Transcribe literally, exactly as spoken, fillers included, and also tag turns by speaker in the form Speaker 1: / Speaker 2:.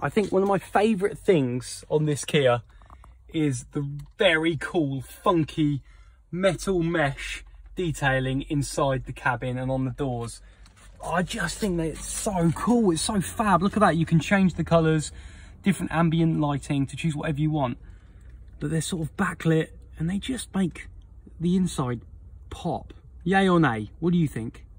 Speaker 1: I think one of my favourite things on this Kia is the very cool, funky metal mesh detailing inside the cabin and on the doors. I just think that it's so cool. It's so fab. Look at that. You can change the colours, different ambient lighting to choose whatever you want. But they're sort of backlit and they just make the inside pop. Yay or nay? What do you think?